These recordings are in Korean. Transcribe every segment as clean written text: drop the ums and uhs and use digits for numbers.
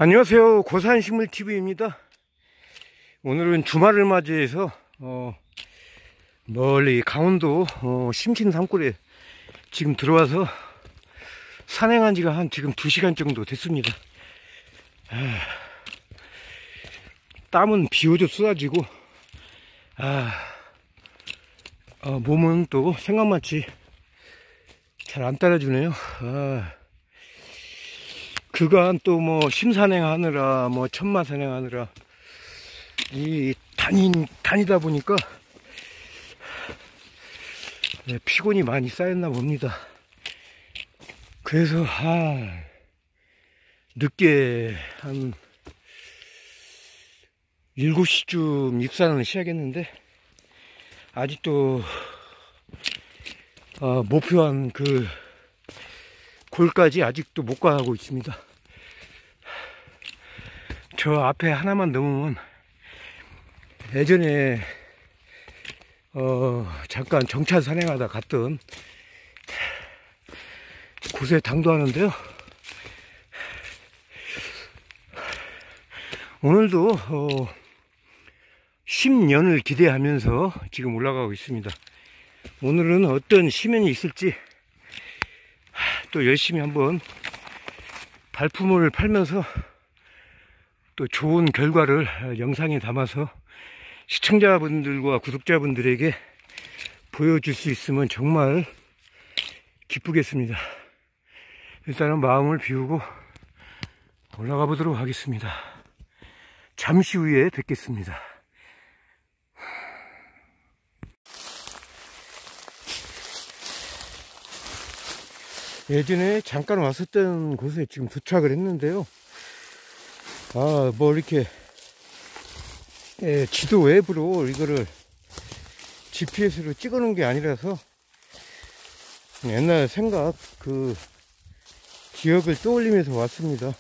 안녕하세요. 고산식물TV입니다. 오늘은 주말을 맞이해서 멀리 강원도 심신 산골에 지금 들어와서 산행한 지가 한 지금 2시간 정도 됐습니다. 땀은 비오듯 쏟아지고 몸은 또 생각만치 잘 안 따라주네요. 그간 또 뭐 심산행 하느라 뭐 천마산행 하느라 다니다 보니까 피곤이 많이 쌓였나 봅니다. 그래서 늦게 한 7시쯤 입산을 시작했는데 아직도 목표한 그 골까지 아직도 못 가고 있습니다. 저 앞에 하나만 넘으면 예전에 잠깐 정차 산행하다 갔던 곳에 당도하는데요. 오늘도 10년을 기대하면서 지금 올라가고 있습니다. 오늘은 어떤 시면이 있을지 또 열심히 한번 발품을 팔면서 또 좋은 결과를 영상에 담아서 시청자분들과 구독자분들에게 보여줄 수 있으면 정말 기쁘겠습니다. 일단은 마음을 비우고 올라가 보도록 하겠습니다. 잠시 후에 뵙겠습니다. 예전에 잠깐 왔었던 곳에 지금 도착을 했는데요. 뭐 이렇게 지도 앱으로 이거를 GPS로 찍어 놓은 게 아니라서 옛날 생각 그 기억을 떠올리면서 왔습니다.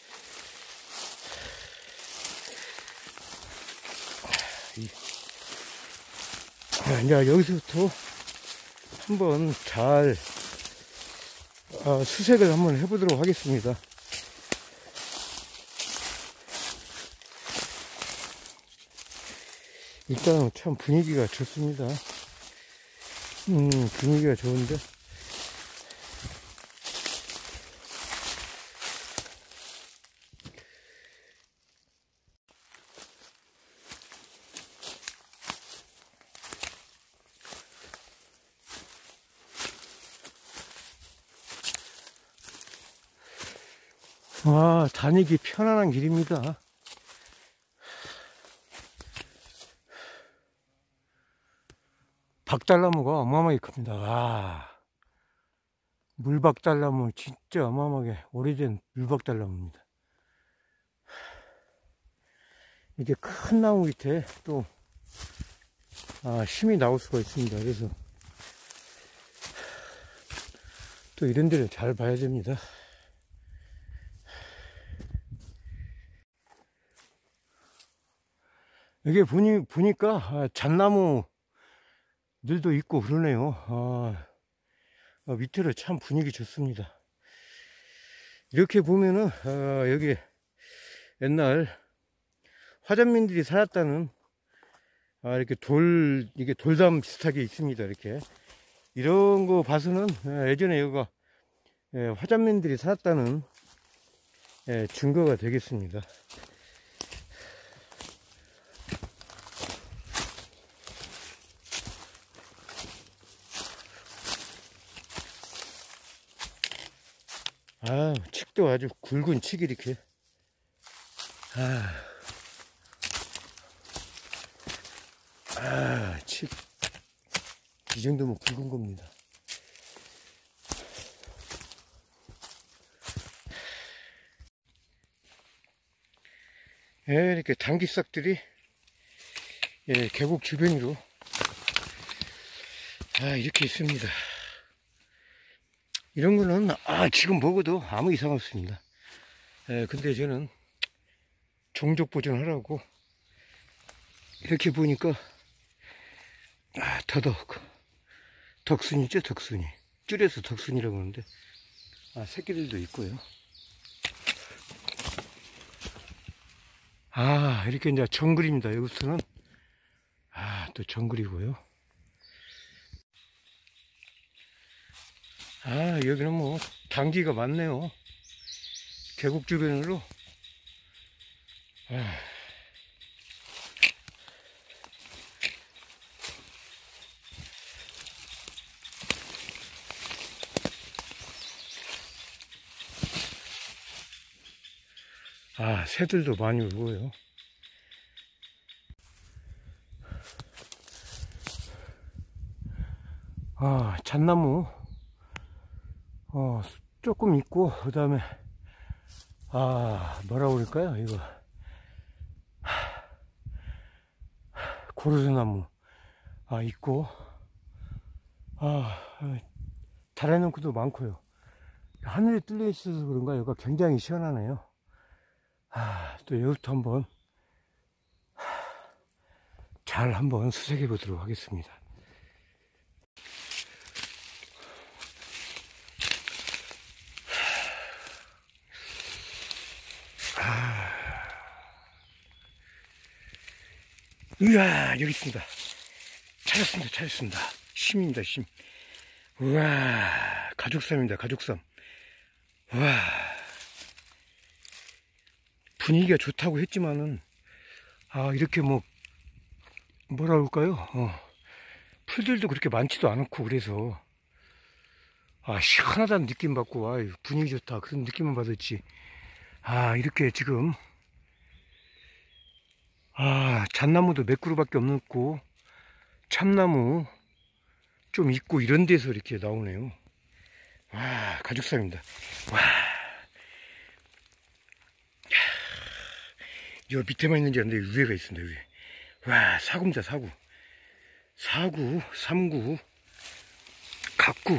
이제 여기서부터 한번 잘 수색을 한번 해보도록 하겠습니다. 일단 참 분위기가 좋습니다. 분위기가 좋은데 다니기 편안한 길입니다. 박달나무가 어마어마하게 큽니다. 물박달나무 진짜 어마어마하게 오래된 물박달나무입니다. 이게 큰 나무 밑에 또 심이 나올 수가 있습니다. 그래서 또 이런 데를 잘 봐야 됩니다. 이게 보니까 잣나무들도 있고 그러네요. 밑으로 참 분위기 좋습니다. 이렇게 보면은 여기 옛날 화전민들이 살았다는 이렇게 이게 돌담 비슷하게 있습니다. 이렇게 이런 거 봐서는 예전에 여기가 화전민들이 살았다는 증거가 되겠습니다. 칡도 아주 굵은 칡이 이렇게 칡 이 정도면 굵은 겁니다. 이렇게 당귀싹들이 계곡 주변으로 이렇게 있습니다. 이런 거는 지금 먹어도 아무 이상 없습니다. 근데 저는 종족 보존하라고 이렇게 보니까 덕순이죠. 덕순이 줄여서 덕순이라고 하는데 새끼들도 있고요. 아, 이렇게 이제 정글입니다. 여기서는. 아, 또 정글이고요. 아, 여기는 뭐 당기가 많네요. 계곡 주변으로. 아, 새들도 많이 울고요. 아, 잣나무 조금 있고, 그 다음에 뭐라고 그럴까요 이거, 고르쇠나무 있고, 다래농크도 많고요. 하늘이 뚫려 있어서 그런가 여기가 굉장히 시원하네요. 또 여기부터 한번 잘 한번 수색해 보도록 하겠습니다. 이야, 여기 있습니다. 찾았습니다. 심입니다, 심. 우와, 가죽삼입니다, 가죽삼. 우와, 분위기가 좋다고 했지만은, 이렇게 뭐라 그럴까요? 풀들도 그렇게 많지도 않고, 그래서, 시원하다는 느낌 받고, 분위기 좋다, 그런 느낌만 받았지. 이렇게 지금, 잣나무도 몇 그루밖에 없고, 참나무 좀 있고, 이런 데서 이렇게 나오네요. 와, 가죽삼입니다. 와. 여 밑에만 있는지 알았는데 위에가 있습니다, 위에. 와, 사구입니다, 사구. 사구, 삼구, 갑구.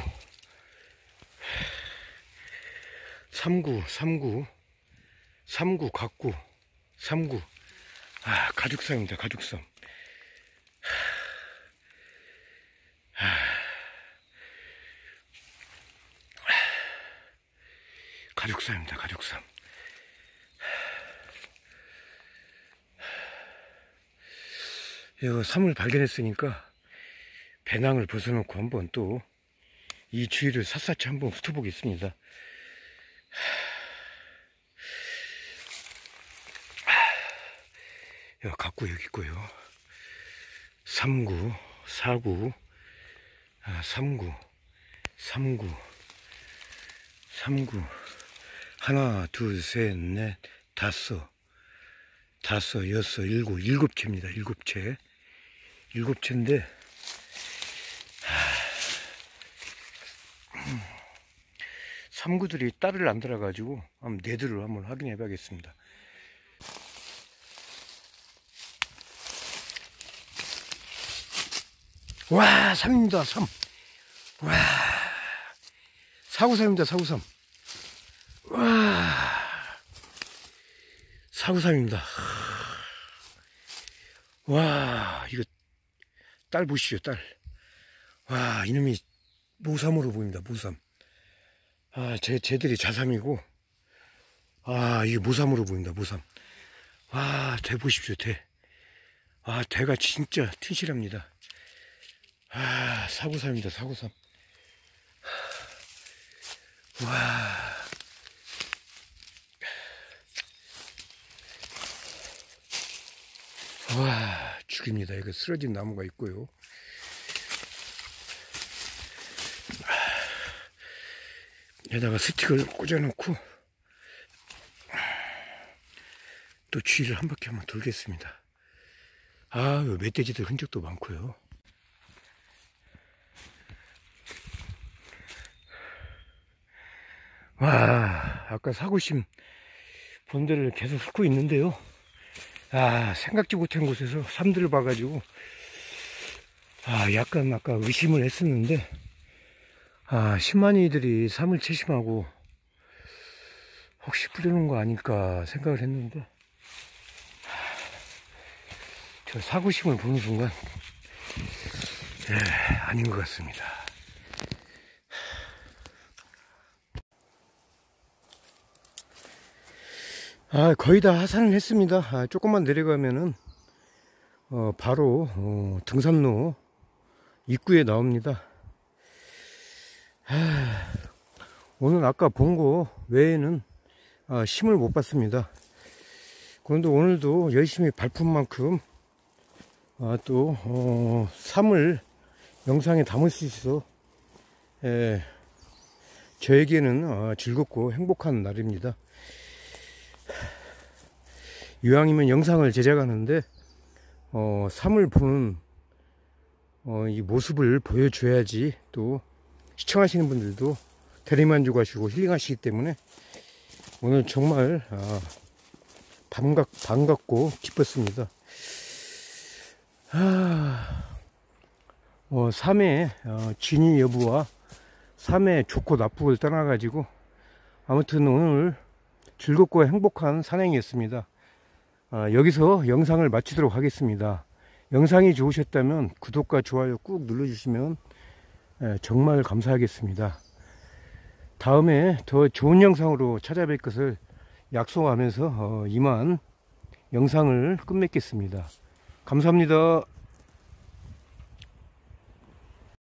삼구, 갑구, 삼구. 가죽삼입니다, 가죽삼. 가죽삼입니다, 가죽삼. 이거 삼을 발견했으니까 배낭을 벗어놓고 한번 또 이 주위를 샅샅이 한번 훑어보겠습니다. 갑구 여기 있고요. 삼구, 사구, 삼구, 하나, 둘, 셋, 넷, 다섯, 여섯, 일곱 채입니다. 일곱 채인데, 삼구들이 딸을 안 달아가지고 한번 네들을 한번 확인해 봐야겠습니다. 와, 삼입니다, 삼. 와, 사구삼입니다, 사구삼. 와, 사구삼입니다. 와, 이거 딸 보시죠, 딸. 와, 이놈이 모삼으로 보입니다, 모삼. 쟤들이 자삼이고, 이게 모삼으로 보입니다, 모삼. 대 보십시오, 대. 대가 진짜 튼실합니다. 사구삼입니다, 사구삼. 와, 죽입니다. 이거 쓰러진 나무가 있고요. 여기다가 스틱을 꽂아놓고 또 주위를 한 바퀴 한번 돌겠습니다. 멧돼지들 흔적도 많고요. 와, 아까 사구심 본들을 계속 훑고 있는데요. 생각지 못한 곳에서 삼들을 봐가지고 약간 아까 의심을 했었는데 심한이들이 삼을 채심하고 혹시 뿌려놓은 거 아닐까 생각을 했는데 저 사구심을 보는 순간 아닌 것 같습니다. 거의 다 하산을 했습니다. 조금만 내려가면은 바로 등산로 입구에 나옵니다. 오늘 아까 본 거 외에는 힘을 못 봤습니다. 그런데 오늘도 열심히 발품 만큼 또 3을 영상에 담을 수 있어 저에게는 즐겁고 행복한 날입니다. 이왕이면 영상을 제작하는데 3을 보는 이 모습을 보여줘야지 또 시청하시는 분들도 대리만족하시고 힐링하시기 때문에 오늘 정말 반갑고 기뻤습니다. 3의 진위 여부와 3의 좋고 나쁘고를 떠나가지고 아무튼 오늘 즐겁고 행복한 산행이었습니다. 여기서 영상을 마치도록 하겠습니다. 영상이 좋으셨다면 구독과 좋아요 꾹 눌러주시면 정말 감사하겠습니다. 다음에 더 좋은 영상으로 찾아뵐 것을 약속하면서 이만 영상을 끝맺겠습니다. 감사합니다.